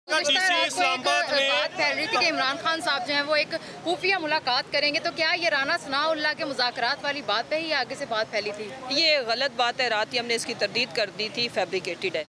बात फैल रही थी कि इमरान खान साहब जो हैं वो एक खुफिया मुलाकात करेंगे, तो क्या ये राना सनाउल्लाह के मुज़ाकरात वाली बात पे ही आगे से बात फैली थी? ये गलत बात है। रात ही हमने इसकी तरदीद कर दी थी, फैब्रिकेटेड है।